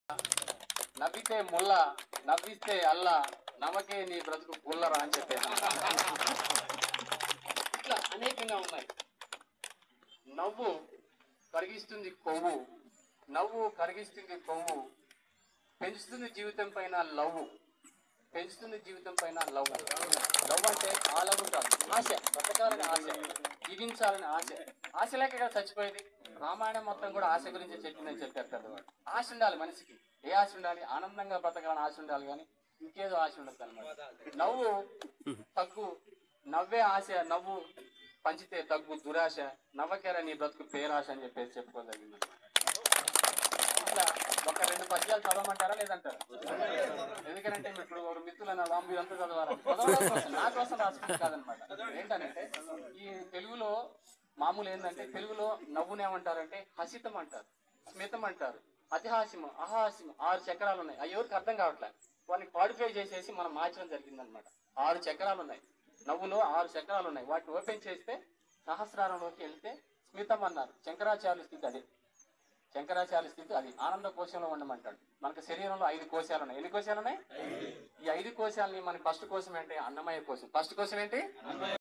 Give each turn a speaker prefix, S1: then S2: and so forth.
S1: నవ్వితే ముల్ల నవ్విస్తే అల్ల నవ్వకే నీ బ్రతుకు పుల్లరా అని చెప్పాను. ఇట్లా అనేకంగా ఉన్నాయి. నవ్వు కరిగిస్తుంది కొవ్వు, నవ్వు కరిగిస్తుంది కొవ్వు, పెంచుతుంది జీవితం పైన లవ్వు, పెంచుతుంది జీవితం పైన లవ్. లవ్ అంటే ఆ లవ్ కాదు, ఆశ, బ్రతకాలని ఆశ, జీవించాలని ఆశ. ఆశ లేక కదా చచ్చిపోయేది. రామాయణం మొత్తం కూడా ఆశ గురించి చెప్పిందని చెప్పారు పెద్దవాడు. ఆశ ఉండాలి మనిషికి. ఏ ఆశ ఉండాలి? ఆనందంగా బ్రతకాలని ఆశ ఉండాలి, కానీ ఇంకేదో ఆశ ఉండదు అనమాట. నవ్వు తగ్గు, నవ్వే ఆశ, నవ్వు పంచితే తగ్గు దురాశ, నవ్వకేరా నీ బ్రతుకు పేరాశ అని చెప్పేసి చెప్పుకోగలిగింది. ఇట్లా ఒక 2 పద్యాలు చదవమంటారా లేదంటారా? ఎందుకంటే ఇప్పుడు ఒక మిత్రులు అన్న వాంబు అంతా చదవాలి, నా కోసం రాసుకుంది కాదనమాట. ఏంటంటే ఈ తెలుగులో మామూలు ఏంటంటే, తెలుగులో నవ్వునేమంటారంటే హసితం అంటారు, స్మితం అంటారు, అతిహాస్యం, అహాస్యం. 6 చక్రాలు ఉన్నాయి. అవి ఎవరికి అర్థం కావట్లేదు. వాటిని క్వాలిఫై చేసేసి మనం మార్చడం జరిగిందనమాట. 6 చక్రాలు ఉన్నాయి. నవ్వులో 6 చక్రాలు ఉన్నాయి. వాటిని ఓపెన్ చేస్తే సహస్రారంలోకి వెళ్తే స్మితం అన్నారు. శంకరాచార్యుల స్థితి అది. శంకరాచార్య స్థితి అది. ఆనంద కోశంలో ఉండమంటాడు. మనకు శరీరంలో 5 కోశాలు ఉన్నాయి. ఎన్ని కోశాలు ఉన్నాయి? ఈ 5 కోశాలని మన ఫస్ట్ కోశం ఏంటి? అన్నమయ కోశం. ఫస్ట్ కోశం ఏంటి?